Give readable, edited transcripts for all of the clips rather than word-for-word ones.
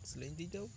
Lên tí đâu.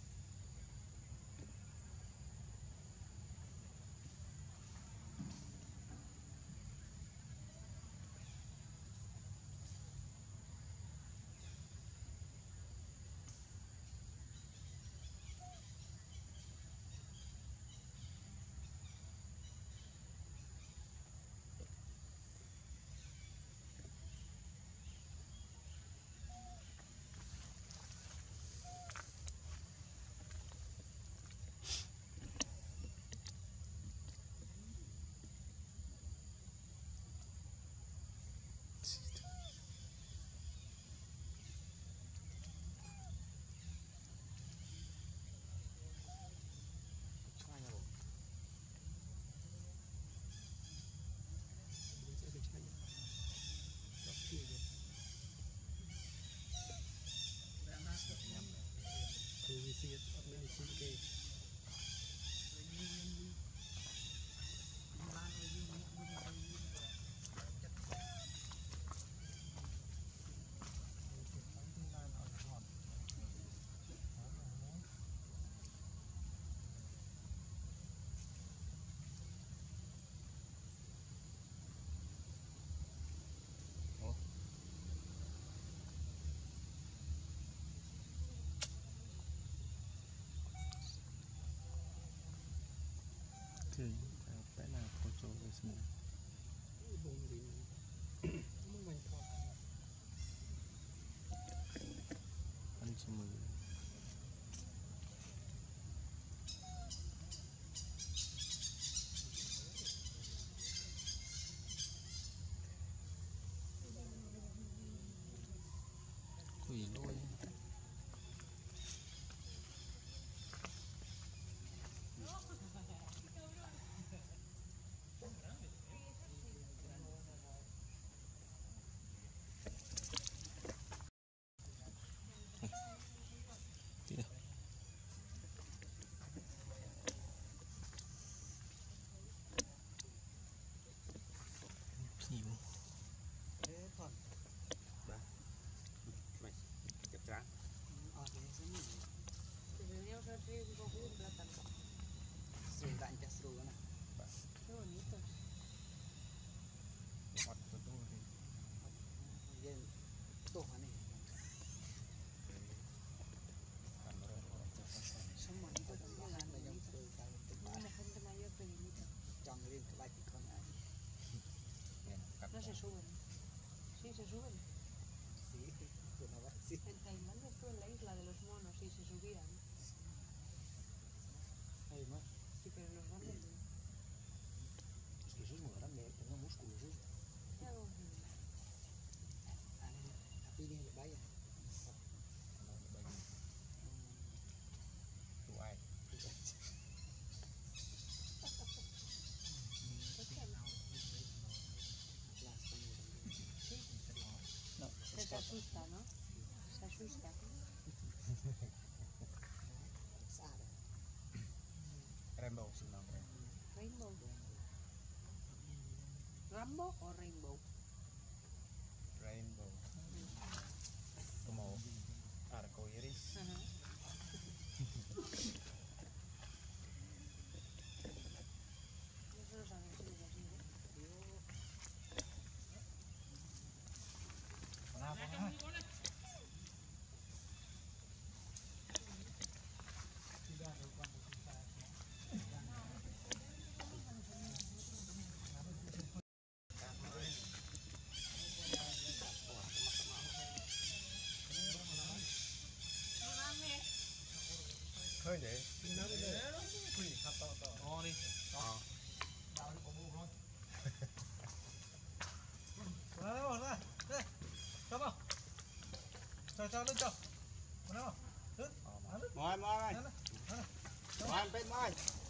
Okay, apa nak foto semua? Kan semua. Quỷ lôi. Tidak. Siu. Sebenarnya udah di bawah belakang kok. Seru tak indah seru kan? Bonito. Hot tu tu. Dia tuh aneh. Semua itu tambahan yang seru kali itu. Makan tenaga penyita. Jangan rin ke lagi kan ani. No se suben. Sí, se suben. Sí, kenapa sih? En Tailandia estuve en la isla de los monos y se subían. Ay, más. Sí, pero los grandes no. Es que eso es muy grande, tengo músculos eso. Ya como Tapi ini bahaya. Tu ai. No, se asusta, ¿no? Se asusta. Rainbow senang. Rainbow. Rambo o rainbow? Rainbow. Como arco iris. Ajá. Eso lo saben si es así, ¿eh? Khơi để. Quỷ khát to to. To đi. To. Ra. Đây. Cho vào. Cho lên cho. Nào. Đứng. Mời. Mời bên mời.